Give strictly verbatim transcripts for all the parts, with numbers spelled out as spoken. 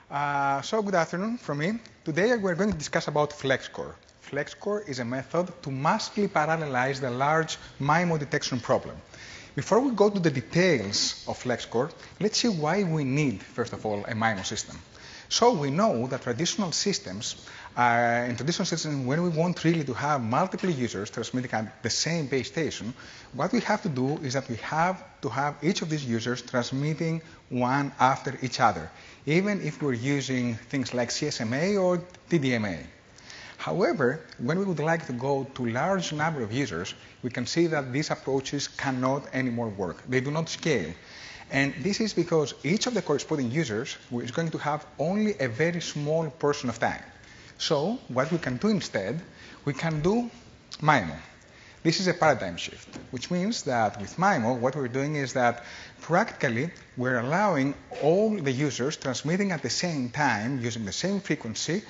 Uh, so good afternoon from me. Today we're going to discuss about FlexCore. FlexCore is a method to massively parallelize the large MIMO detection problem. Before we go to the details of FlexCore, let's see why we need, first of all, a MIMO system. So we know that traditional systems, uh, in traditional systems, when we want really to have multiple users transmitting at the same base station, what we have to do is that we have to have each of these users transmitting one after each other, even if we're using things like C S M A or T D M A. However, when we would like to go to a large number of users, we can see that these approaches cannot anymore work. They do not scale. And this is because each of the corresponding users is going to have only a very small portion of time. So what we can do instead, we can do MIMO. This is a paradigm shift, which means that with MIMO, what we're doing is that practically we're allowing all the users transmitting at the same time using the same frequency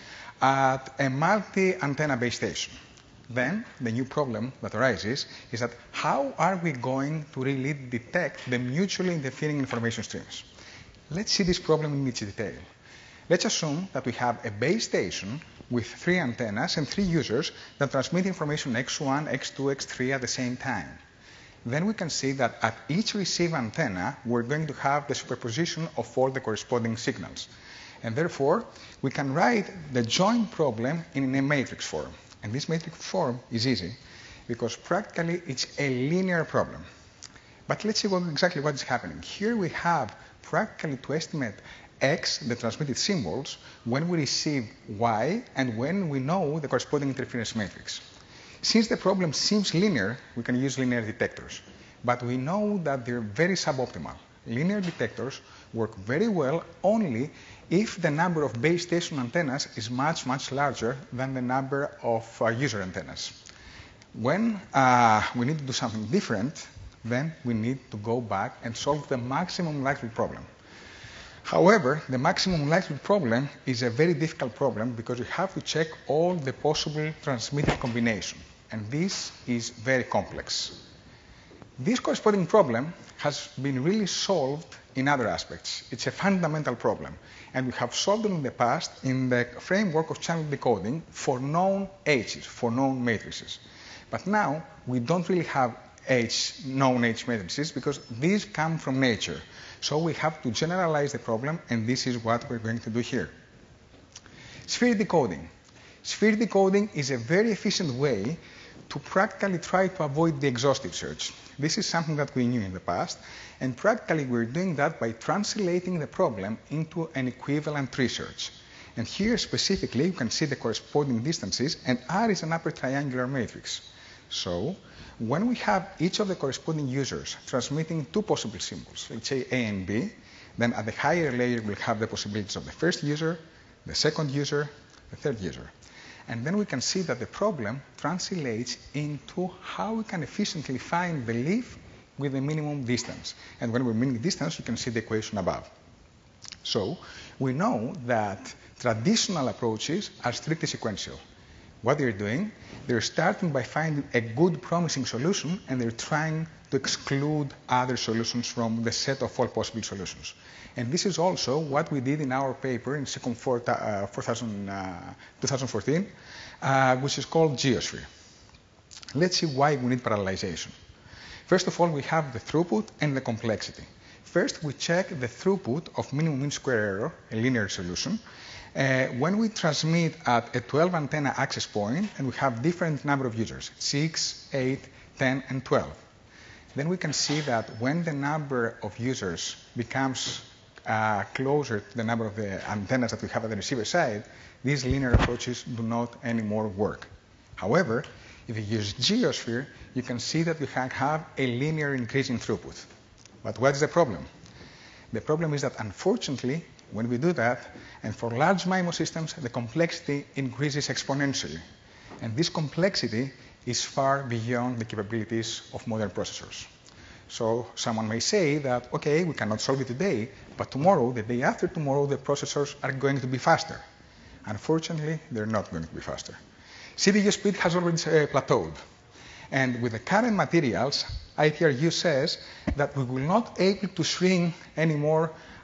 at a multi-antenna base station. Then the new problem that arises is that how are we going to really detect the mutually interfering information streams? Let's see this problem in its detail. Let's assume that we have a base station with three antennas and three users that transmit information X one, X two, X three at the same time. Then we can see that at each receive antenna, we're going to have the superposition of all the corresponding signals. And therefore, we can write the joint problem in a matrix form. And this matrix form is easy because practically it's a linear problem. But let's see what, exactly what is happening. Here we have practically to estimate X, the transmitted symbols, when we receive Y and when we know the corresponding interference matrix. Since the problem seems linear, we can use linear detectors. But we know that they're very suboptimal. Linear detectors work very well only if the number of base station antennas is much, much larger than the number of uh, user antennas. When uh, we need to do something different, then we need to go back and solve the maximum likelihood problem. However, the maximum likelihood problem is a very difficult problem because you have to check all the possible transmitted combinations, and this is very complex. This corresponding problem has been really solved in other aspects. It's a fundamental problem, and we have solved it in the past in the framework of channel decoding for known H's, for known matrices. But now we don't really have H, known H matrices because these come from nature. So we have to generalize the problem, and this is what we're going to do here. Sphere decoding. Sphere decoding is a very efficient way to practically try to avoid the exhaustive search. This is something that we knew in the past, and practically we're doing that by translating the problem into an equivalent tree search. And here specifically you can see the corresponding distances, and R is an upper triangular matrix. So when we have each of the corresponding users transmitting two possible symbols, let's say A and B, then at the higher layer we'll have the possibilities of the first user, the second user, the third user. And then we can see that the problem translates into how we can efficiently find the leaf with the minimum distance. And when we're minimum distance, you can see the equation above. So we know that traditional approaches are strictly sequential. What they're doing, they're starting by finding a good promising solution, and they're trying to exclude other solutions from the set of all possible solutions. And this is also what we did in our paper in second four, uh, twenty fourteen, uh, which is called Geosphere. Let's see why we need parallelization. First of all, we have the throughput and the complexity. First, we check the throughput of minimum mean square error, a linear solution, Uh, when we transmit at a twelve antenna access point and we have different number of users, six, eight, ten, and twelve, then we can see that when the number of users becomes uh, closer to the number of the antennas that we have at the receiver side, these linear approaches do not anymore work. However, if you use Geosphere, you can see that we can have a linear increase in throughput. But what is the problem? The problem is that unfortunately, when we do that, and for large MIMO systems, the complexity increases exponentially. And this complexity is far beyond the capabilities of modern processors. So someone may say that, okay, we cannot solve it today, but tomorrow, the day after tomorrow, the processors are going to be faster. Unfortunately, they're not going to be faster. C P U speed has already uh, plateaued. And with the current materials, I T R U says that we will not be able to shrink anymore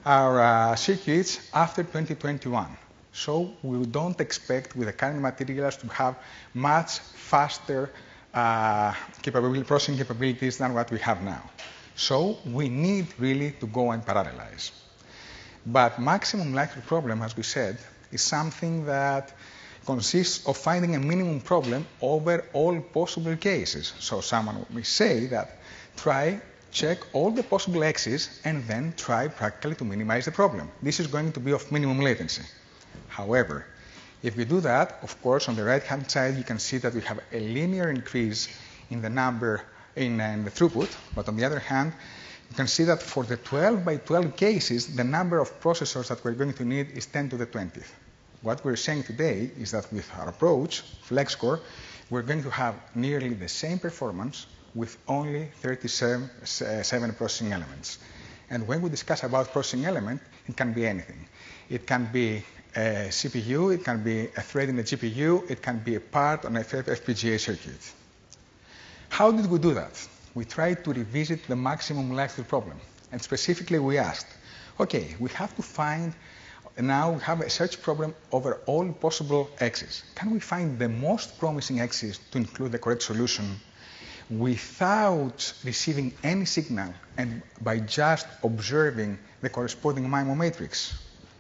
our uh, circuits after twenty twenty-one. So we don't expect with the current materials to have much faster uh, capability, processing capabilities than what we have now. So we need really to go and parallelize. But maximum likelihood problem, as we said, is something that consists of finding a minimum problem over all possible cases. So someone may say that try, check all the possible x's, and then try practically to minimize the problem. This is going to be of minimum latency. However, if we do that, of course, on the right-hand side, you can see that we have a linear increase in the number in, uh, in the throughput. But on the other hand, you can see that for the twelve by twelve cases, the number of processors that we're going to need is ten to the twentieth. What we're saying today is that with our approach, FlexCore, we're going to have nearly the same performance with only thirty-seven uh, processing elements. And when we discuss about processing element, it can be anything. It can be a C P U, it can be a thread in a G P U, it can be a part on a F P G A circuit. How did we do that? We tried to revisit the maximum likelihood problem. And specifically we asked, okay, we have to find, now we have a search problem over all possible x's. Can we find the most promising x's to include the correct solution without receiving any signal and by just observing the corresponding MIMO matrix?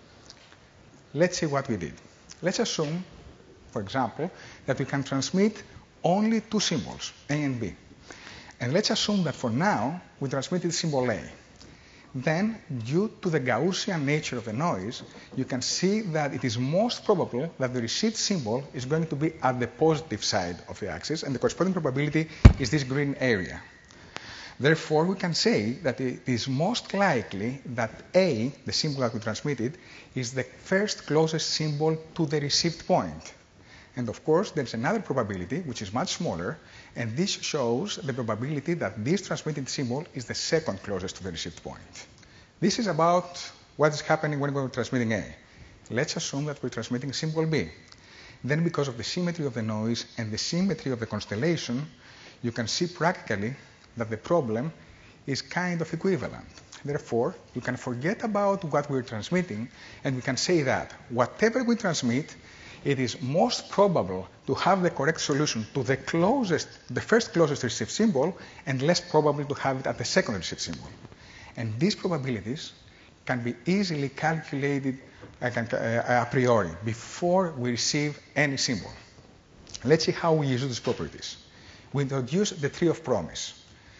Let's see what we did. Let's assume, for example, that we can transmit only two symbols, A and B. And let's assume that for now, we transmitted symbol A. Then, due to the Gaussian nature of the noise, you can see that it is most probable that the received symbol is going to be at the positive side of the axis, and the corresponding probability is this green area. Therefore, we can say that it is most likely that A, the symbol that we transmitted, is the first closest symbol to the received point. And of course, there's another probability, which is much smaller, and this shows the probability that this transmitted symbol is the second closest to the received point. This is about what is happening when we're transmitting A. Let's assume that we're transmitting symbol B. Then, because of the symmetry of the noise and the symmetry of the constellation, you can see practically that the problem is kind of equivalent. Therefore, you can forget about what we're transmitting, and we can say that whatever we transmit, it is most probable to have the correct solution to the closest, the first closest received symbol, and less probable to have it at the second received symbol. And these probabilities can be easily calculated uh, a priori, before we receive any symbol. Let's see how we use these properties. We introduce the tree of promise.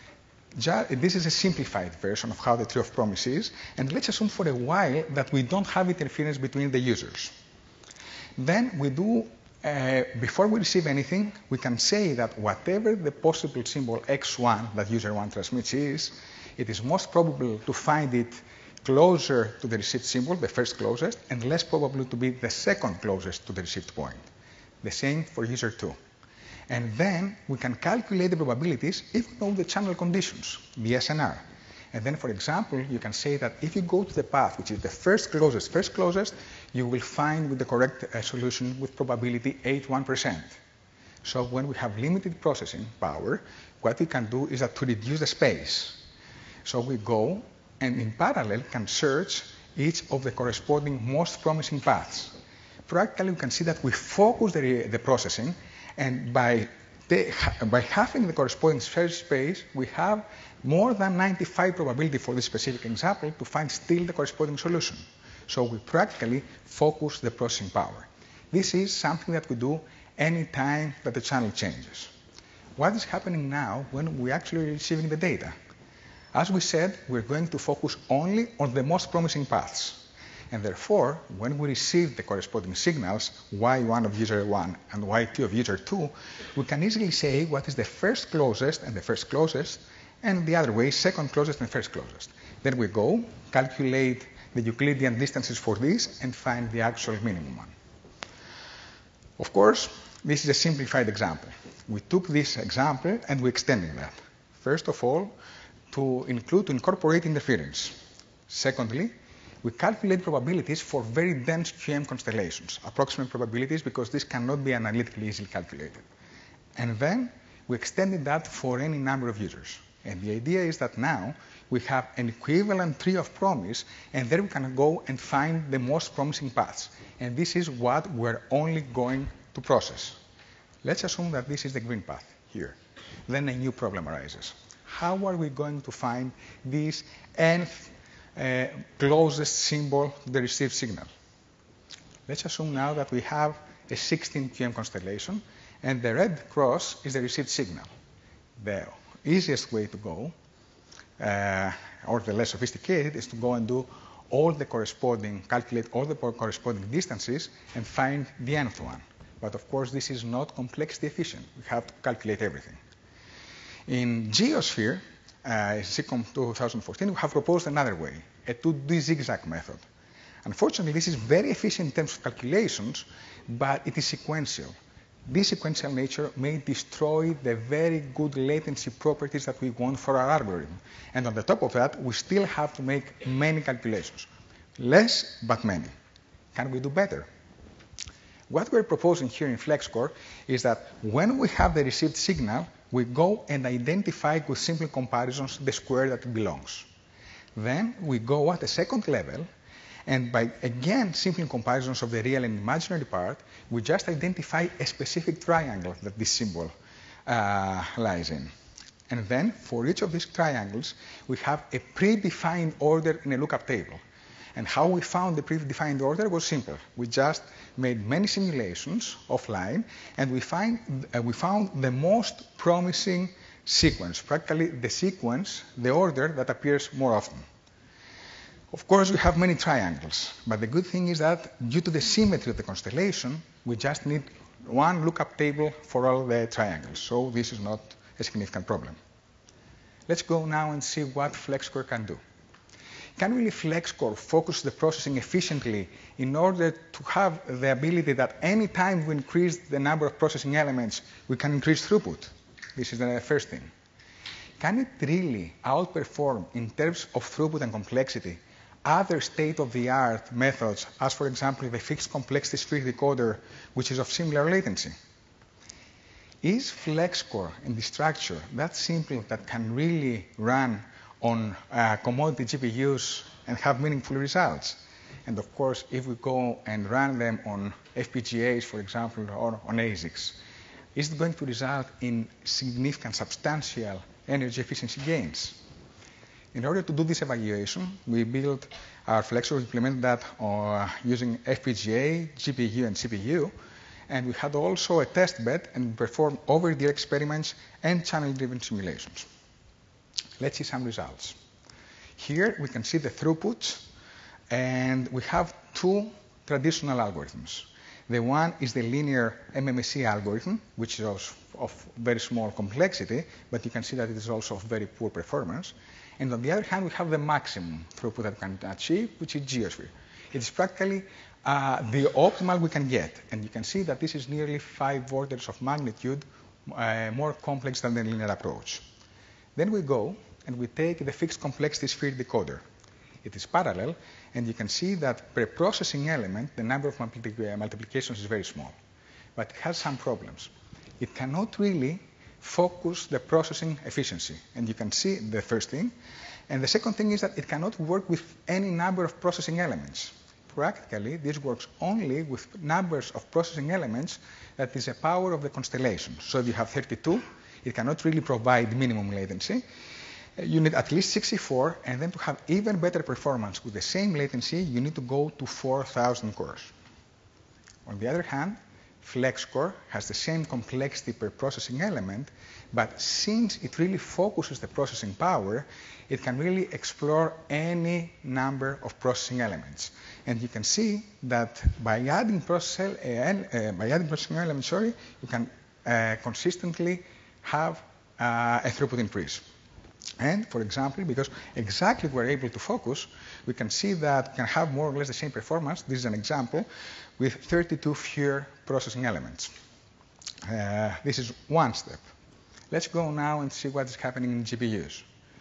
This is a simplified version of how the tree of promise is, and let's assume for a while that we don't have interference between the users. Then we do, uh, before we receive anything, we can say that whatever the possible symbol x one that user one transmits is, it is most probable to find it closer to the received symbol, the first closest, and less probable to be the second closest to the received point. The same for user two. And then we can calculate the probabilities if we know the channel conditions, the S N R. And then, for example, you can say that if you go to the path, which is the first closest, first closest, you will find with the correct uh, solution with probability eighty-one percent. So when we have limited processing power, what we can do is that to reduce the space. So we go and in parallel can search each of the corresponding most promising paths. Practically, we can see that we focus the, the processing, and by, the, by having the corresponding search space, we have more than ninety-five probability for this specific example to find still the corresponding solution. So we practically focus the processing power. This is something that we do any time that the channel changes. What is happening now when we actually are receiving the data? As we said, we're going to focus only on the most promising paths. And therefore, when we receive the corresponding signals, y one of user one and y two of user two, we can easily say what is the first closest and the first closest, and the other way, second closest and first closest. Then we go, calculate the Euclidean distances for this, and find the actual minimum one. Of course, this is a simplified example. We took this example and we extended that. First of all, to include, to incorporate interference. Secondly, we calculate probabilities for very dense Q M constellations, approximate probabilities, because this cannot be analytically easily calculated. And then we extended that for any number of users. And the idea is that now we have an equivalent tree of promise, and then we can go and find the most promising paths. And this is what we're only going to process. Let's assume that this is the green path here. Then a new problem arises. How are we going to find this nth uh, closest symbol to the received signal? Let's assume now that we have a sixteen Q M constellation, and the red cross is the received signal. The easiest way to go, uh, or the less sophisticated, is to go and do all the corresponding, calculate all the corresponding distances and find the nth one. But of course, this is not complexity efficient. We have to calculate everything. In Geosphere, uh, SICOM two thousand fourteen, we have proposed another way, a two D zigzag method. Unfortunately, this is very efficient in terms of calculations, but it is sequential. This sequential nature may destroy the very good latency properties that we want for our algorithm. And on the top of that, we still have to make many calculations. Less, but many. Can we do better? What we're proposing here in FlexCore is that when we have the received signal, we go and identify with simple comparisons the square that it belongs. Then we go at a second level, and by, again, simple comparisons of the real and imaginary part, we just identify a specific triangle that this symbol uh, lies in. And then, for each of these triangles, we have a predefined order in a lookup table. And how we found the predefined order was simple. We just made many simulations offline, and we, find, uh, we found the most promising sequence, practically the sequence, the order that appears more often. Of course, we have many triangles, but the good thing is that due to the symmetry of the constellation, we just need one lookup table for all the triangles, so this is not a significant problem. Let's go now and see what FlexCore can do. Can really FlexCore focus the processing efficiently in order to have the ability that any time we increase the number of processing elements, we can increase throughput? This is the first thing. Can it really outperform in terms of throughput and complexity other state-of-the-art methods, as for example the fixed complexity sphere decoder, which is of similar latency? Is FlexCore in the structure that simple that can really run on uh, commodity G P Us and have meaningful results? And of course, if we go and run them on F P G As, for example, or on A S I Cs, is it going to result in significant, substantial energy efficiency gains? In order to do this evaluation, we built our FlexCore, implemented that uh, using F P G A, G P U, and C P U. And we had also a test bed and performed over-the-air experiments and channel-driven simulations. Let's see some results. Here we can see the throughputs, and we have two traditional algorithms. The one is the linear M M S C algorithm, which is of, of very small complexity, but you can see that it is also of very poor performance. And on the other hand, we have the maximum throughput that we can achieve, which is Geosphere. It is practically uh, the optimal we can get. And you can see that this is nearly five orders of magnitude uh, more complex than the linear approach. Then we go and we take the fixed complexity sphere decoder. It is parallel, and you can see that per processing element, the number of multipli- multiplications is very small. But it has some problems. It cannot really focus the processing efficiency. And you can see the first thing. And the second thing is that it cannot work with any number of processing elements. Practically, this works only with numbers of processing elements that is a power of the constellation. So if you have thirty-two, it cannot really provide minimum latency. You need at least sixty-four, and then to have even better performance with the same latency, you need to go to four thousand cores. On the other hand, FlexCore has the same complexity per processing element, but since it really focuses the processing power, it can really explore any number of processing elements. And you can see that by adding, process, uh, by adding processing elements, sorry, you can uh, consistently have uh, a throughput increase. And, for example, because exactly we're able to focus, we can see that we can have more or less the same performance. This is an example with thirty-two fewer processing elements. Uh, this is one step. Let's go now and see what is happening in G P Us.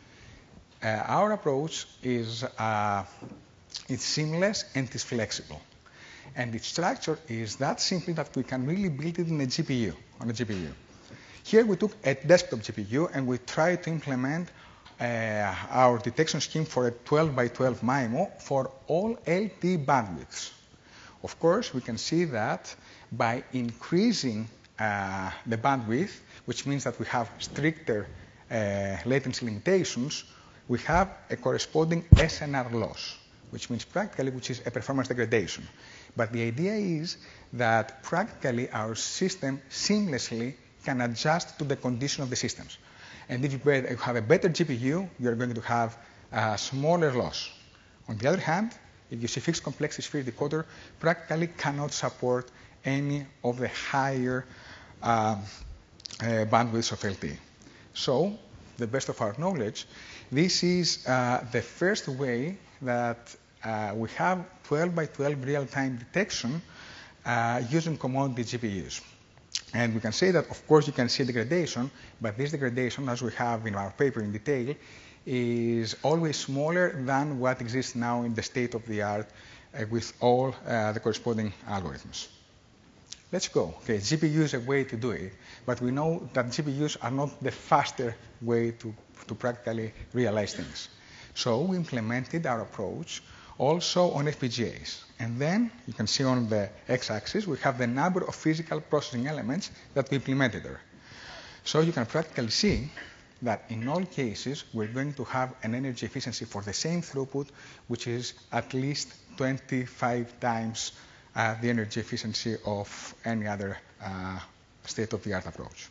Uh, our approach is uh, it's seamless and it's flexible. And its structure is that simple that we can really build it in a G P U, on a G P U. Here we took a desktop G P U and we tried to implement uh, our detection scheme for a twelve by twelve MIMO for all L T E bandwidths. Of course, we can see that by increasing uh, the bandwidth, which means that we have stricter uh, latency limitations, we have a corresponding S N R loss, which means practically, which is a performance degradation. But the idea is that practically our system seamlessly can adjust to the condition of the systems. And if you have a better G P U, you're going to have a smaller loss. On the other hand, if you see fixed complexity sphere decoder, practically cannot support any of the higher uh, uh, bandwidths of L T E. So, the best of our knowledge, this is uh, the first way that uh, we have twelve by twelve real-time detection uh, using commodity G P Us. And we can say that, of course, you can see degradation, but this degradation, as we have in our paper in detail, is always smaller than what exists now in the state-of-the-art uh, with all uh, the corresponding algorithms. Let's go. Okay, G P U is a way to do it, but we know that G P Us are not the faster way to, to practically realize things. So we implemented our approach also on F P G As. And then you can see on the x-axis we have the number of physical processing elements that we implemented there. So you can practically see that in all cases we're going to have an energy efficiency for the same throughput, which is at least twenty-five times uh, the energy efficiency of any other uh, state-of-the-art approach.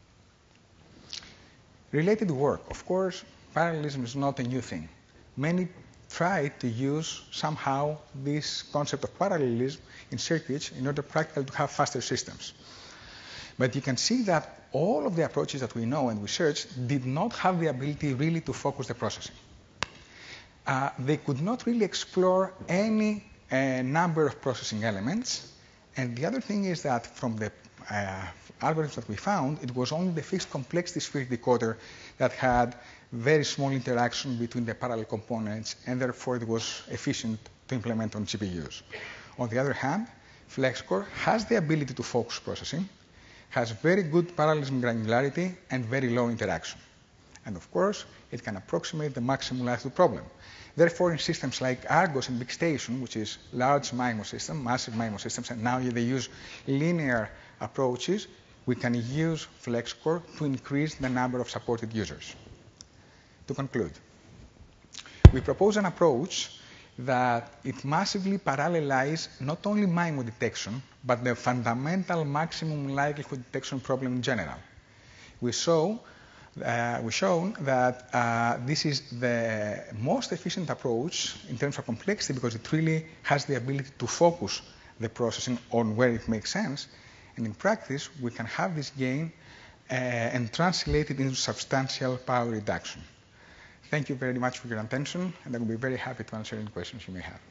Related work, of course, parallelism is not a new thing. Many try to use somehow this concept of parallelism in circuits in order practically to have faster systems. But you can see that all of the approaches that we know and we searched did not have the ability really to focus the processing. Uh, they could not really explore any uh, number of processing elements. And the other thing is that from the uh, algorithms that we found, it was only the fixed complexity sphere decoder that had very small interaction between the parallel components, and therefore it was efficient to implement on G P Us. On the other hand, FlexCore has the ability to focus processing, has very good parallelism granularity, and very low interaction. And of course, it can approximate the maximum latitude problem. Therefore, in systems like Argos and Big Station, which is large MIMO system, massive MIMO systems, and now they use linear approaches, we can use FlexCore to increase the number of supported users. To conclude, we propose an approach that it massively parallelizes not only MIMO detection, but the fundamental maximum likelihood detection problem in general. We saw, uh, we shown that uh, this is the most efficient approach in terms of complexity because it really has the ability to focus the processing on where it makes sense. And in practice, we can have this gain uh, and translate it into substantial power reduction. Thank you very much for your attention, and I will be very happy to answer any questions you may have.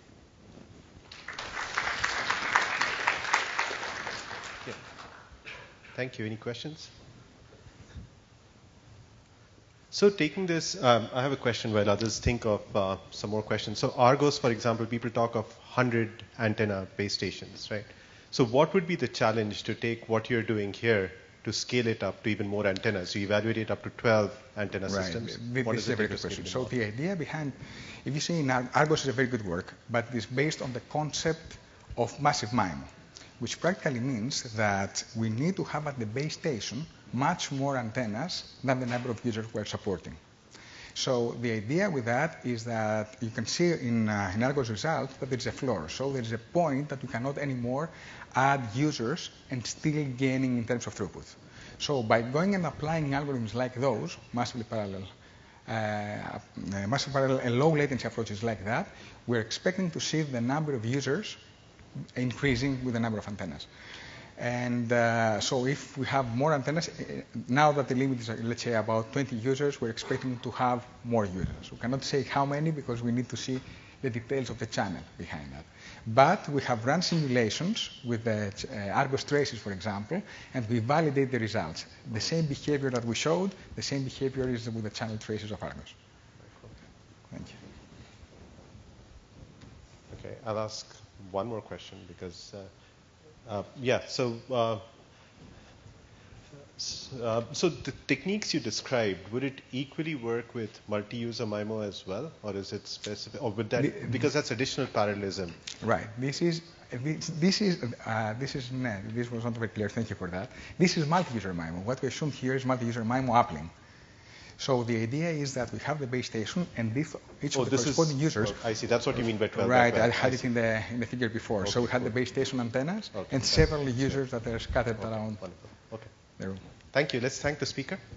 Yeah. Thank you. Any questions? So taking this, um, I have a question while others think of uh, some more questions. So Argos, for example, people talk of one hundred antenna base stations, right? So what would be the challenge to take what you're doing here to scale it up to even more antennas? You evaluate it up to twelve antenna right. systems. This What is a very good question. So the idea behind, if you see in Argos is a very good work, but it's based on the concept of massive MIMO, which practically means that we need to have at the base station much more antennas than the number of users we're supporting. So the idea with that is that you can see in, uh, in Argos result that there's a floor. So there's a point that we cannot anymore add users and still gaining in terms of throughput. So by going and applying algorithms like those, massively parallel, uh, uh, massive parallel and low latency approaches like that, we're expecting to see the number of users increasing with the number of antennas. And uh, so if we have more antennas, now that the limit is, let's say, about twenty users, we're expecting to have more users. We cannot say how many because we need to see the details of the channel behind that. But we have run simulations with the uh, Argos traces, for example, and we validate the results. The same behavior that we showed, the same behavior is with the channel traces of Argos. Thank you. Okay, I'll ask one more question because, uh, uh, yeah, so uh, Uh, so the techniques you described, would it equally work with multi-user MIMO as well, or is it specific, or would that, the, because that's additional parallelism? Right. This is this, this is uh, this is no, this was not very clear. Thank you for that. This is multi-user MIMO. What we assume here is multi-user MIMO uplink. So the idea is that we have the base station, and this, each oh, of the corresponding is, users. Oh, I see. That's what you mean by twelve. Right. I, I had I it in the in the figure before. Okay, so we had cool. the base station antennas okay, and several users that are scattered okay, around. Wonderful. Okay. The room. Thank you. Let's thank the speaker.